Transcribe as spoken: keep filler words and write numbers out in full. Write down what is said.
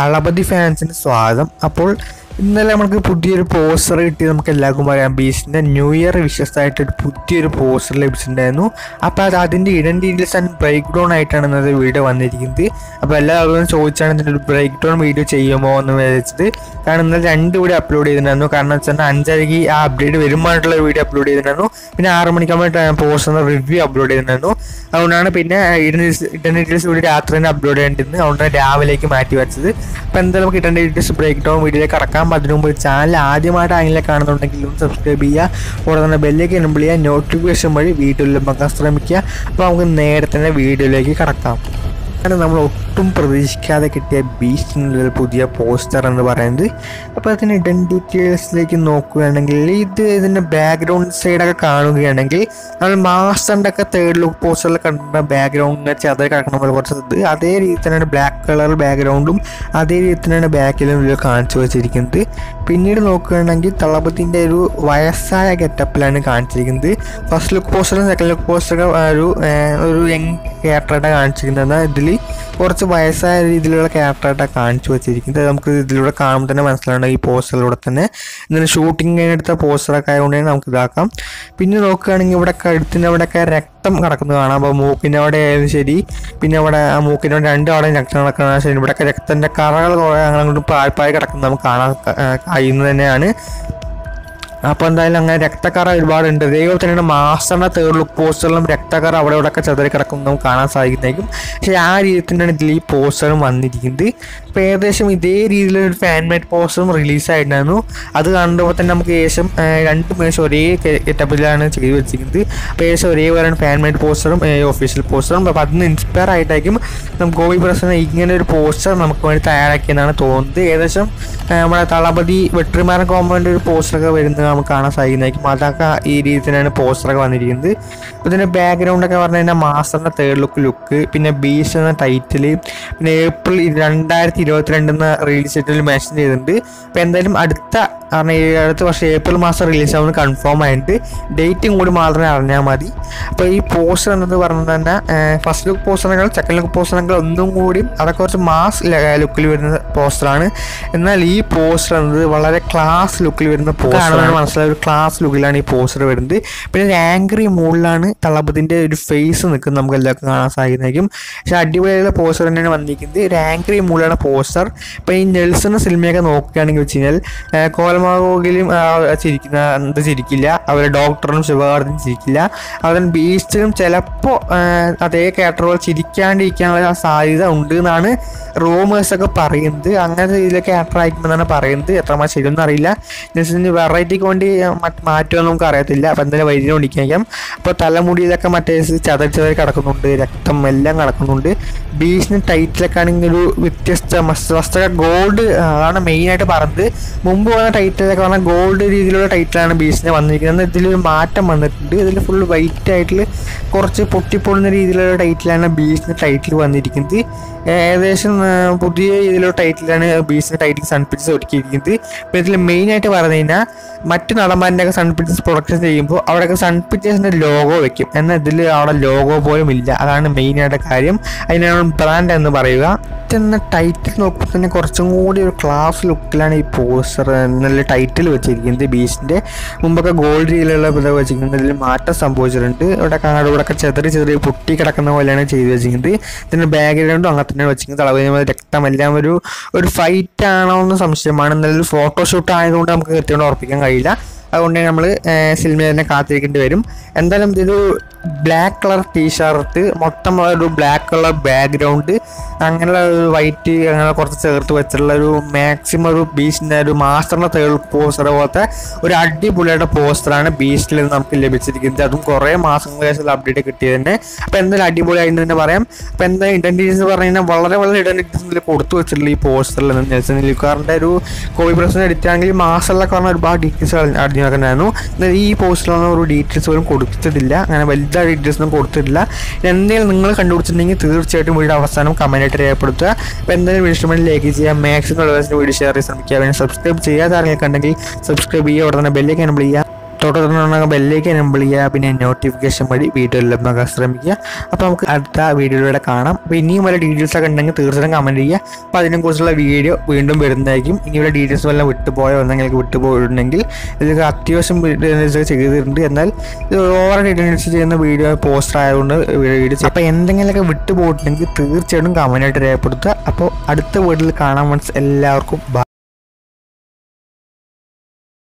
തളപതി ഫാൻസിന് സ്വാഗതം. അപ്പോൾ ഇന്നലെ നമുക്ക് പുതിയൊരു പോസ്റ്റർ കിട്ടി. നമുക്ക് എല്ലാവർക്കും പറയാം, ബീസ്റ്റിൻ്റെ ന്യൂ ഇയർ വിഷസ് ആയിട്ടൊരു പുതിയൊരു പോസ്റ്റർ ലഭിച്ചിട്ടുണ്ടായിരുന്നു. അപ്പോൾ അത് അതിൻ്റെ ഇടൻ ഡീറ്റെയിൽസ് ആൻഡ് ബ്രേക്ക് ഡൗൺ ആയിട്ടാണ് ഇന്നത്തെ വീഡിയോ വന്നിരിക്കുന്നത്. അപ്പോൾ എല്ലാ ആളുകളും ചോദിച്ചാണ് ഇതിൻ്റെ ഒരു ബ്രേക്ക് ഡൗൺ വീഡിയോ ചെയ്യുമോ എന്ന് വിചാരിച്ചത്. കാരണം ഇന്നലെ രണ്ട് വീഡിയോ അപ്ലോഡ് ചെയ്തിട്ടുണ്ടായിരുന്നു. കാരണം വെച്ചാൽ അഞ്ചരയ്ക്ക് ആ അപ്ഡേറ്റ് വരുമ്പോഴായിട്ടുള്ള വീഡിയോ അപ്ലോഡ് ചെയ്തിട്ടുണ്ടായിരുന്നു. പിന്നെ ആറ് മണിക്കാകുമ്പോൾ പോസ്റ്ററിൻ്റെ റിവ്യൂ അപ്ലോഡ് ചെയ്തിട്ടുണ്ടായിരുന്നു. അതുകൊണ്ടാണ് പിന്നെ ഇടൻ ഇടൻ ഡീറ്റെയിൽസ് വീഡിയോ രാത്രി തന്നെ അപ്ലോഡ് ചെയ്യേണ്ടിരുന്നത്. അതുകൊണ്ടാണ് രാവിലേക്ക് മാറ്റി വെച്ചത്. അപ്പോൾ എന്തായാലും നമുക്ക് ഇടൻ ഡീറ്റെയിൽസ് ബ്രേക്ക് ഡൗൺ വീഡിയോയിലേക്ക് കടക്കാം. അതിനു മുമ്പ് ചാനൽ ആദ്യമായിട്ട് ആരെങ്കിലും കാണുന്നുണ്ടെങ്കിലും സബ്സ്ക്രൈബ് ചെയ്യുക. കൂടെ തന്നെ ബെല്ലേക്ക് എനബിൾ ചെയ്യുക. നോട്ടിഫിക്കേഷൻ വഴി വീഡിയോയിൽ നോക്കാൻ ശ്രമിക്കുക. അപ്പോൾ നമുക്ക് നേരെ തന്നെ വീഡിയോയിലേക്ക് കടക്കാം. കാരണം നമ്മൾ ഒട്ടും പ്രതീക്ഷിക്കാതെ കിട്ടിയ ബീസ്റ്റിൻ്റെ പുതിയ പോസ്റ്റർ എന്ന് പറയുന്നത്. അപ്പോൾ അതിന് ഇടൻ ഡീറ്റെയിൽസിലേക്ക് നോക്കുകയാണെങ്കിൽ ഇത് ഇതിൻ്റെ ബാക്ക്ഗ്രൗണ്ട് സൈഡൊക്കെ കാണുകയാണെങ്കിൽ നമ്മൾ മാസ്റ്ററിൻ്റെ ഒക്കെ തേർഡ് ലുക്ക് പോസ്റ്ററിൽ കണ്ട ബാക്ക്ഗ്രൗണ്ടിനെ ചെറിയ കിടക്കുന്ന പോലെ കുറച്ച് ഇത് അതേ രീതി തന്നെയാണ് ബ്ലാക്ക് കളർ ബാക്ക്ഗ്രൗണ്ടും അതേ രീതി തന്നെയാണ് ബാക്കിലും ഇതിൽ കാണിച്ചു വെച്ചിരിക്കുന്നത്. പിന്നീട് നോക്കുകയാണെങ്കിൽ തളപതിൻ്റെ ഒരു വയസ്സായ ഗെറ്റപ്പിലാണ് കാണിച്ചിരിക്കുന്നത്. ഫസ്റ്റ് ലുക്ക് പോസ്റ്ററും സെക്കൻഡ് ലുക്ക് പോസ്റ്ററും ഒരു ഒരു യങ് ക്യാരക്ടറായിട്ടാണ് കാണിച്ചിരിക്കുന്നത്. ഇതിൽ കുറച്ച് വയസ്സായ രീതിയിലുള്ള ക്യാരക്ടറായിട്ടാണ് കാണിച്ചു വെച്ചിരിക്കുന്നത്. നമുക്ക് ഇതിലൂടെ കാണുമ്പോൾ തന്നെ മനസ്സിലാവുന്ന ഈ പോസ്റ്ററിലൂടെ തന്നെ ഇതിന് ഷൂട്ടിംഗ് കഴിഞ്ഞെടുത്ത പോസ്റ്ററൊക്കെ ആയതുകൊണ്ട് നമുക്ക് ഇതാക്കാം. പിന്നെ നോക്കുകയാണെങ്കിൽ ഇവിടെ കഴുത്തിൻ്റെ അവിടെയൊക്കെ രക്തം കിടക്കുന്നത് കാണാം. അപ്പോൾ മൂക്കിൻ്റെ അവിടെ ആയാലും ശരി, പിന്നെ അവിടെ ആ മൂക്കിൻ്റെ അവിടെ രണ്ട് അവിടെ രക്തം കിടക്കുന്ന ശരി, ഇവിടെയൊക്കെ രക്തത്തിൻ്റെ കറകൾ കുറേ അങ്ങോട്ട് പായ്പായി കിടക്കുന്നത് നമുക്ക് കാണാൻ കഴിയുന്നത് തന്നെയാണ്. അപ്പോൾ എന്തായാലും അങ്ങനെ രക്തക്കറ ഒരുപാടുണ്ട്. അതേപോലെ തന്നെയാണ് മാസ്റ്ററിൻ്റെ തേർഡ് ലുക്ക് പോസ്റ്ററിലും രക്തക്കറ അവിടെ ഇവിടെയൊക്കെ ചെതറി കിടക്കും നമുക്ക് കാണാൻ സാധിക്കുന്നതായിരിക്കും. പക്ഷേ ആ രീതിയിൽ തന്നെയാണ് ഇതിൽ ഈ പോസ്റ്ററും വന്നിരിക്കുന്നത്. അപ്പോൾ ഏകദേശം ഇതേ രീതിയിലൊരു ഫാൻ മേഡ് പോസ്റ്ററും റിലീസായിട്ടുണ്ടായിരുന്നു. അത് കാണുമ്പോൾ തന്നെ നമുക്ക് ഏകദേശം രണ്ട് മേശം ഒരേ ഗെറ്റപ്പിലാണ് ചെയ്തു വെച്ചിരിക്കുന്നത്. അപ്പോൾ ഏകദേശം ഒരേപോലെയാണ് ഫാൻ മേഡ് പോസ്റ്ററും ഒഫീഷ്യൽ പോസ്റ്ററും. അപ്പോൾ അതിന് ഇൻസ്പയർ ആയിട്ടായിരിക്കും നമുക്ക് ഗോപി പ്രസന്ന ഇങ്ങനെ ഒരു പോസ്റ്റർ നമുക്ക് വേണ്ടി തയ്യാറാക്കിയെന്നാണ് തോന്നുന്നത്. ഏകദേശം നമ്മുടെ തളപതി വെട്രിമാരൻ കോമ്പൗണ്ട് ഒരു പോസ്റ്ററൊക്കെ വരുന്നത് നമുക്ക് കാണാൻ സാധിക്കുന്നതായിരിക്കും. അതൊക്കെ ഈ രീതി തന്നെയാണ് പോസ്റ്ററൊക്കെ വന്നിരിക്കുന്നത്. അപ്പോൾ ഇതിൻ്റെ ബാക്ക്ഗ്രൗണ്ടൊക്കെ പറഞ്ഞു കഴിഞ്ഞാൽ മാസ്റ്ററിൻ്റെ തേർഡ് ലുക്ക് ലുക്ക്, പിന്നെ ബീസ്റ്റ് എന്ന ടൈറ്റിൽ, പിന്നെ ഏപ്രിൽ രണ്ടായിരത്തി ഇരുപത്തിരണ്ട് എന്ന റിലീസ് ഡേറ്റിൽ മെൻഷൻ ചെയ്തിട്ടുണ്ട്. അപ്പോൾ എന്തായാലും അടുത്ത കാരണം ഈ അടുത്ത വർഷം ഏപ്രിൽ മാസം റിലീസ് ആവുന്നത് കൺഫേം ആയിട്ട് ഡേറ്റും കൂടി മാത്രമേ അറിഞ്ഞാൽ മതി. അപ്പോൾ ഈ പോസ്റ്റർ എന്നത് പറഞ്ഞത് തന്നെ ഫസ്റ്റ് ലുക്ക് പോസ്റ്ററുകൾ സെക്കൻഡ് ലുക്ക് പോസ്റ്ററുകൾ ഒന്നും കൂടി അതൊക്കെ കുറച്ച് മാസ് ലുക്കിൽ വരുന്ന പോസ്റ്ററാണ്. എന്നാൽ ഈ പോസ്റ്റർ എന്നത് വളരെ ക്ലാസ് ലുക്കിൽ വരുന്ന പോസ്റ്ററാണ്. മനസ്സിലായ ഒരു ക്ലാസ് ലുക്കിലാണ് ഈ പോസ്റ്റർ വരുന്നത്. പിന്നെ ഒരു ആംഗ്രി മൂഡിലാണ് തളപതിൻ്റെ ഒരു ഫേസ് നിൽക്കുന്നത് നമുക്ക് എല്ലാവർക്കും കാണാൻ സാധിക്കുന്നതായിരിക്കും. പക്ഷേ അടിപൊളിയായുള്ള പോസ്റ്റർ തന്നെയാണ് വന്നിരിക്കുന്നത്. ഒരു ആംഗ്രി മൂഡിലാണ് പോസ്റ്റർ. ഇപ്പോൾ ഈ നെൽസൺ സിനിമയൊക്കെ നോക്കുകയാണെങ്കിൽ വെച്ച് കഴിഞ്ഞാൽ കോലമാഗോഗിലും ചിരിക്കുന്ന എന്ത് ചിരിക്കില്ല, അവരെ ഡോക്ടറും ശിവകാർത്തിനും ചിരിക്കില്ല, അവൻ ബീസ്റ്റിലും ചിലപ്പോൾ അതേ ക്യാരക്ടറുകൾ ചിരിക്കാണ്ടിരിക്കാനുള്ള സാധ്യത ഉണ്ട് എന്നാണ് റൂമേഴ്സൊക്കെ പറയുന്നത്. അങ്ങനത്തെ രീതിയിലൊക്കെ ക്യാരക്ടർ ആയിരിക്കുമെന്നാണ് പറയുന്നത്. എത്രമാത്രം ശരിയൊന്നും അറിയില്ല. നെൽസണിന് വെറൈറ്റിക്ക് വേണ്ടി മാറ്റുമെന്ന് നമുക്ക് അറിയത്തില്ല. അപ്പോൾ എന്തായാലും വൈദ്യുതി കൊണ്ടിരിക്കാം. അപ്പോൾ തലമുടിയിലൊക്കെ മറ്റേ ചതറി ചതറി കിടക്കുന്നുണ്ട്, രക്തം എല്ലാം കിടക്കുന്നുണ്ട്. ബീസ്റ്റിന് ടൈറ്റിലൊക്കെ ആണെങ്കിൽ ഒരു വ്യത്യസ്ത വസ്ത്ര ഗോൾഡ് ആണ് മെയിനായിട്ട് പറഞ്ഞത്. മുമ്പ് വന്ന ടൈറ്റിലൊക്കെ പറഞ്ഞാൽ ഗോൾഡ് രീതിയിലുള്ള ടൈറ്റിലാണ് ബീസ്റ്റിന് വന്നിരിക്കുന്നത്. ഇതിലൊരു മാറ്റം വന്നിട്ടുണ്ട്. ഇതിൽ ഫുൾ വൈറ്റ് ആയിട്ടുള്ള കുറച്ച് പൊട്ടിപ്പൊടുന്ന രീതിയിലുള്ള ടൈറ്റിലാണ് ബീസ്റ്റിന് ടൈറ്റിൽ വന്നിരിക്കുന്നത്. ഏകദേശം പുതിയ രീതിയിലുള്ള ടൈറ്റിലാണ് ബീസ്റ്റിൻ്റെ ടൈറ്റിൽ സൺ പിക്ചേഴ്സ് ഒരുക്കിയിരിക്കുന്നത്. അപ്പോൾ ഇതിൽ മെയിനായിട്ട് പറഞ്ഞു കഴിഞ്ഞാൽ മറ്റു നടന്മാരുടെയൊക്കെ സൺ പിക്ചേഴ്സ് പ്രൊഡക്ഷൻ ചെയ്യുമ്പോൾ അവിടെയൊക്കെ സൺ പിക്ചേഴ്സിൻ്റെ ലോഗോ വെക്കും. എന്നാൽ ഇതിൽ അവിടെ ലോഗോ പോലും ഇല്ല. അതാണ് മെയിനായിട്ട് കാര്യം. അതിനാണ് ബ്രാൻഡ് എന്ന് പറയുക. എന്ന ടൈറ്റിൽ നോക്കുമ്പോൾ തന്നെ കുറച്ചും കൂടി ഒരു ക്ലാസ് ലുക്കിലാണ് ഈ പോസ്റ്റർ നല്ല ടൈറ്റിൽ വെച്ചിരിക്കുന്നത്. ബീസ്റ്റിൻ്റെ മുമ്പൊക്കെ ഗോൾഡ് രീതിയിലുള്ള ഇത് വെച്ചിരിക്കുന്നത്. ഇതിൽ മാറ്റം സംഭവിച്ചിട്ടുണ്ട്. ഇവിടെ കാണാതെ ഇവിടെയൊക്കെ ചെറിയ ചെറിയ പൊട്ടി കിടക്കുന്ന പോലെയാണ് ചെയ്ത് വെച്ചിരിക്കുന്നത്. ഇതിൻ്റെ ബാക്ക്ഗ്രൗണ്ടും അങ്ങനെ തന്നെ വെച്ചിരിക്കുന്നത്. തളപതി രക്തമെല്ലാം ഒരു ഒരു ഫൈറ്റ് ആണോ എന്ന് സംശയമാണ്. എന്നാലും ഫോട്ടോഷൂട്ട് ആയതുകൊണ്ട് നമുക്ക് കൃത്യമായിട്ട് ഉറപ്പിക്കാൻ കഴിയില്ല. അതുകൊണ്ട് നമ്മൾ സിനിമ തന്നെ കാത്തിരിക്കേണ്ടി വരും. എന്തായാലും ഇതൊരു ബ്ലാക്ക് കളർ ടീഷർട്ട്, മൊത്തം ഒരു ബ്ലാക്ക് കളർ ബാക്ക്ഗ്രൗണ്ട്, അങ്ങനെയുള്ള ഒരു വൈറ്റ് അങ്ങനെ കുറച്ച് ചേർത്ത് വെച്ചിട്ടുള്ള ഒരു മാക്സിമം ഒരു ബീസ്റ്റിൻ്റെ ഒരു മാസ്റ്ററിൻ്റെ തേർഡ് പോസ്റ്റർ പോലത്തെ ഒരു അടിപൊളിയായിട്ട് പോസ്റ്ററാണ് ബീസ്റ്റിൽ നിന്ന് നമുക്ക് ലഭിച്ചിരിക്കുന്നത്. അതും കുറേ മാസങ്ങൾക്ക് ശേഷം അപ്ഡേറ്റ് കിട്ടിയത് തന്നെ. അപ്പോൾ എന്തായാലും അടിപൊളിയായിട്ട് തന്നെ പറയാം. അപ്പോൾ എന്തായാലും ഇഡൻറ്റിറ്റീസ് പറഞ്ഞു കഴിഞ്ഞാൽ വളരെ വളരെ ഇഡൻറ്റിറ്റീസിൽ കൊടുത്തു വെച്ചിട്ടുള്ള ഈ പോസ്റ്ററിൽ നിന്ന് നെൽസൺ ലിക്കാറിൻ്റെ ഒരു കോപ്പി പ്രശ്നം എടുത്താണെങ്കിൽ മാസ്റ്ററിലൊക്കെ പറഞ്ഞാൽ ഒരുപാട് ഡീറ്റെയിൽസ് അറിഞ്ഞായിരുന്നു. എന്നാൽ ഈ പോസ്റ്ററിലൊന്നും ഒരു ഡീറ്റെയിൽസ് പോലും കൊടുത്തിട്ടില്ല. അങ്ങനെ വലുതായ ഡീറ്റെയിൽസ് ഒന്നും കൊടുത്തിട്ടില്ല. എന്തെങ്കിലും നിങ്ങൾ കണ്ടുപിടിച്ചിട്ടുണ്ടെങ്കിൽ തീർച്ചയായിട്ടും വീഡിയോ അവസാനം കമൻറ്റ് രേഖപ്പെടുത്തുക. അപ്പോൾ എന്തായാലും വീഡിയോ ഇഷ്ടമായി ലൈക്ക് ചെയ്യുക, മാക്സിമം വീഡിയോ ഷെയർ ചെയ്യാൻ ശ്രമിക്കുക. പിന്നെ സബ്സ്ക്രൈബ് ചെയ്യാതെ ആരെങ്കിലും കണ്ടെങ്കിൽ സബ്സ്ക്രൈബ് ചെയ്യുക. ഉടനെ ബെല്ലേക്ക് എനേബിൾ ചെയ്യുക. തുടർന്ന് ബെല്ലേക്ക് എനേബിൾ ചെയ്യുക, പിന്നെ നോട്ടിഫിക്കേഷൻ വഴി വീഡിയോ ലഭ്യമാക്കാൻ ശ്രമിക്കുക. അപ്പോൾ നമുക്ക് അടുത്ത വീഡിയോയിലൂടെ കാണാം. അപ്പോൾ ഇനിയും വല്ല ഡീറ്റെയിൽസ് ഒക്കെ ഉണ്ടെങ്കിൽ തീർച്ചയായും കമൻറ്റ് ചെയ്യുക. അപ്പോൾ അതിനെക്കുറിച്ചുള്ള വീഡിയോ വീണ്ടും വരുന്നതായിരിക്കും. ഇനിയുള്ള ഡീറ്റെയിൽസ് വല്ല വിട്ടുപോയോ എന്തെങ്കിലും വിട്ടുപോയിട്ടുണ്ടെങ്കിൽ ഇതൊക്കെ അത്യാവശ്യം ഡീറ്റെയിൽസ് ചെയ്തിട്ടുണ്ട്. എന്നാൽ ഇത് ഓവർ ഡീറ്റെയിൽസ് ചെയ്യുന്ന വീഡിയോ പോസ്റ്റർ ആയതുകൊണ്ട് വീഡിയോ. അപ്പോൾ എന്തെങ്കിലുമൊക്കെ വിട്ടുപോയിട്ടുണ്ടെങ്കിൽ തീർച്ചയായിട്ടും കമൻറ്റായിട്ട് രേഖപ്പെടുത്തുക. അപ്പോൾ അടുത്ത വീഡിയോയിൽ കാണാൻ മനസ്സ് എല്ലാവർക്കും